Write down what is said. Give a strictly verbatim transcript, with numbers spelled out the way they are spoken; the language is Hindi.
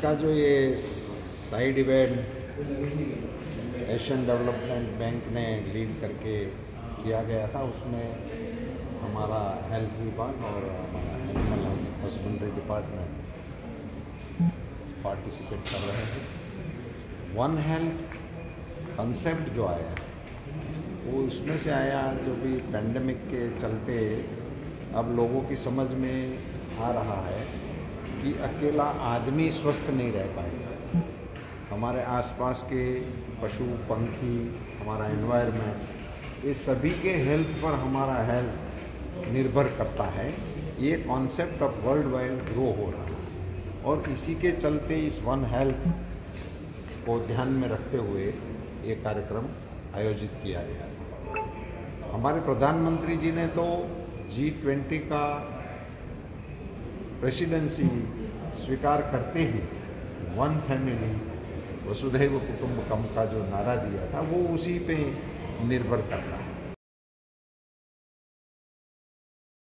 इसका जो ये side event Asian Development Bank ने लीड करके किया गया था, उसमें हमारा हेल्थ विभाग और हमारा animal health husbandry department participate कर रहे थे। वन हेल्थ कंसेप्ट जो आया वो इसमें से आया जो भी पैंडेमिक के चलते अब लोगों की समझ में आ रहा है कि अकेला आदमी स्वस्थ नहीं रह पाएगा। हमारे आसपास के पशु पंखी, हमारा एनवायरनमेंट, ये सभी के हेल्थ पर हमारा हेल्थ निर्भर करता है। ये concept of world wide grow हो रहा है और इसी के चलते इस वन हेल्थ को ध्यान में रखते हुए ये कार्यक्रम आयोजित किया गया था। हमारे प्रधानमंत्री जी ने तो जी ट्वेंटी का प्रेसिडेंसी स्वीकार करते ही वन फैमिली वसुधैव कुटुंबकम का जो नारा दिया था वो उसी पे निर्भर करता है।